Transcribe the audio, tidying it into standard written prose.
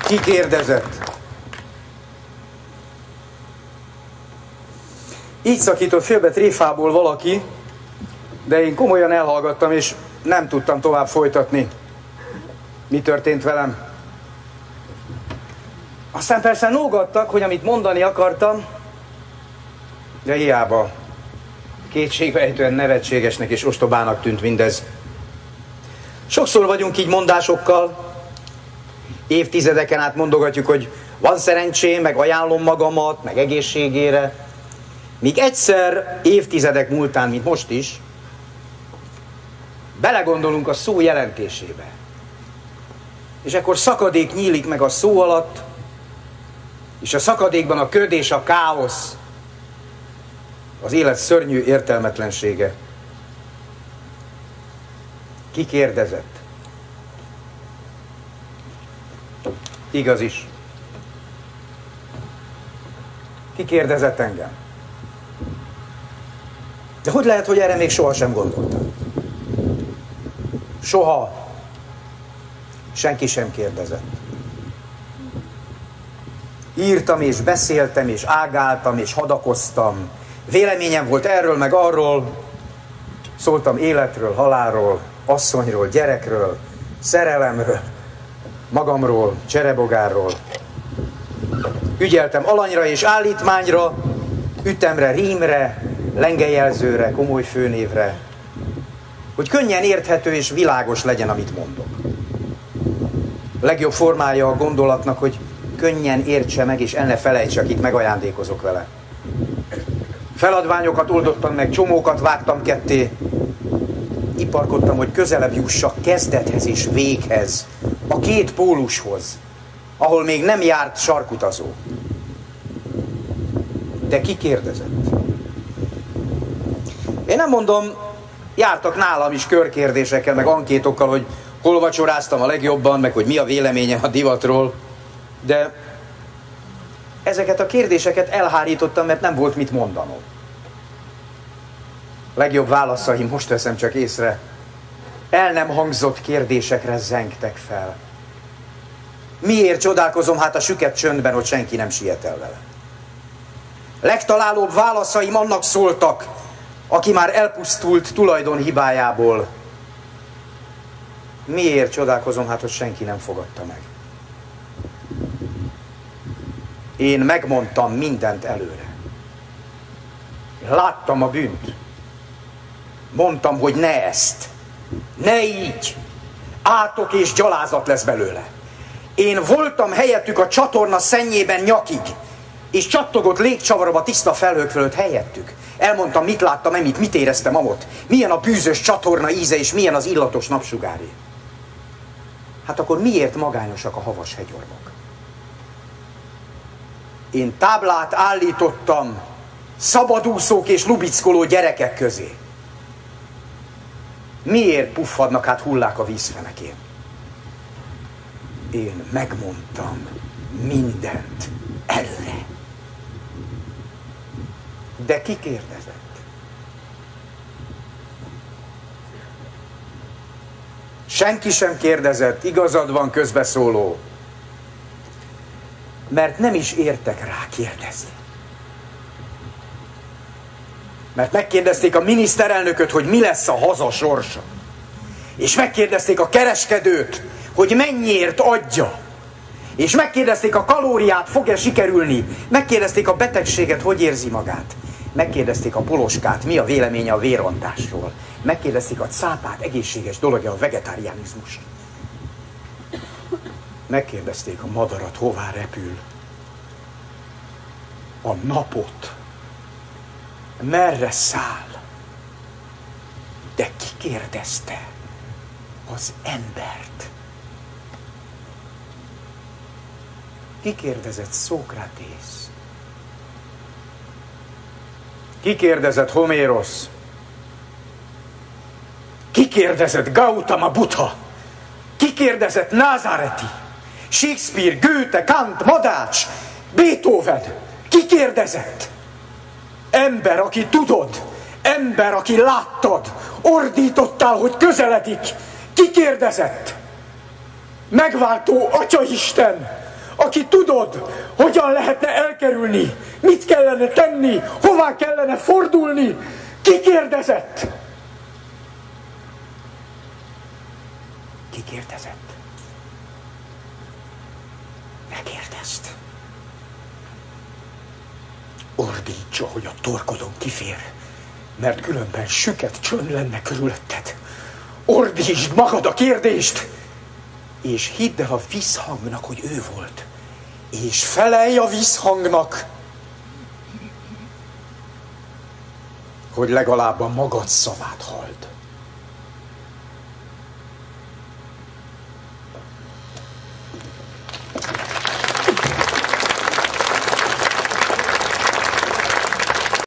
Ki kérdezett? Így szakított félbe tréfából valaki, de én komolyan elhallgattam, és nem tudtam tovább folytatni. Mi történt velem? Aztán persze nógattak, hogy amit mondani akartam, de hiába. Kétségbeejtően nevetségesnek és ostobának tűnt mindez. Sokszor vagyunk így mondásokkal, évtizedeken át mondogatjuk, hogy van szerencsém, meg ajánlom magamat, meg egészségére. Míg egyszer évtizedek múltán, mint most is, belegondolunk a szó jelentésébe. És akkor szakadék nyílik meg a szó alatt, és a szakadékban a köd és a káosz, az élet szörnyű értelmetlensége. Ki kérdezett? Igaz is. Ki kérdezett engem? De hogy lehet, hogy erre még sohasem gondoltam? Soha. Senki sem kérdezett. Írtam és beszéltem és ágáltam és hadakoztam. Véleményem volt erről meg arról. Szóltam életről, halálról, asszonyról, gyerekről, szerelemről, magamról, cserebogárról. Ügyeltem alanyra és állítmányra, ütemre, rímre, lengejelzőre, komoly főnévre, hogy könnyen érthető és világos legyen, amit mondok. A legjobb formája a gondolatnak, hogy könnyen értse meg, és el ne felejtse, akit megajándékozok vele. Feladványokat oldottam meg, csomókat vágtam ketté, iparkodtam, hogy közelebb jussak kezdethez és véghez, a két pólushoz, ahol még nem járt sarkutazó. De ki kérdezett? Én nem mondom, jártak nálam is körkérdésekkel, meg ankétokkal, hogy hol vacsoráztam a legjobban, meg hogy mi a véleményem a divatról, de ezeket a kérdéseket elhárítottam, mert nem volt mit mondanom. Legjobb válaszaim, most veszem csak észre, el nem hangzott kérdésekre zengtek fel. Miért csodálkozom hát a süket csöndben, hogy senki nem siet el vele? Legtalálóbb válaszaim annak szóltak, aki már elpusztult tulajdon hibájából. Miért csodálkozom hát, hogy senki nem fogadta meg? Én megmondtam mindent előre. Láttam a bűnt. Mondtam, hogy ne ezt. Ne így. Átok és gyalázat lesz belőle. Én voltam helyettük a csatorna szennyében nyakig, és csattogott légcsavarom a tiszta felhők fölött helyettük. Elmondtam, mit láttam, mit éreztem amott. Milyen a bűzös csatorna íze, és milyen az illatos napsugáré. Hát akkor miért magányosak a havas hegyormok? Én táblát állítottam szabadúszók és lubickoló gyerekek közé. Miért puffadnak hát hullák a vízfenekén? Én megmondtam mindent előre. De ki kérdezett? Senki sem kérdezett, igazad van, közbeszóló. Mert nem is értek rá kérdezni. Mert megkérdezték a miniszterelnököt, hogy mi lesz a haza sorsa. És megkérdezték a kereskedőt, hogy mennyiért adja. És megkérdezték a kalóriát, fog-e sikerülni. Megkérdezték a betegséget, hogy érzi magát. Megkérdezték a poloskát, mi a véleménye a vérontásról. Megkérdezték a cápát, egészséges dolog-e a vegetáriánizmus. Megkérdezték a madarat, hová repül. A napot. Merre száll. De ki kérdezte? Az embert. Ki kérdezett Szókratész? Ki kérdezett Homérosz? Ki kérdezett Gautama Buddha? Ki kérdezett Názáreti? Shakespeare, Goethe, Kant, Madács, Beethoven? Ki kérdezett? Ember, aki tudod, ember, aki láttad, ordítottál, hogy közeledik. Ki kérdezett? Megváltó Atyaisten, aki tudod, hogyan lehetne elkerülni, mit kellene tenni, hová kellene fordulni. Ki kérdezett? Ki kérdezett? Ne kérdezd. Ordítsa, hogy a torkodon kifér, mert különben süket csönd lenne körülötted. Ordítsd magad a kérdést, és hidd el a visszhangnak, hogy ő volt. És felelj a visszhangnak, hogy legalább a magad szavát halld.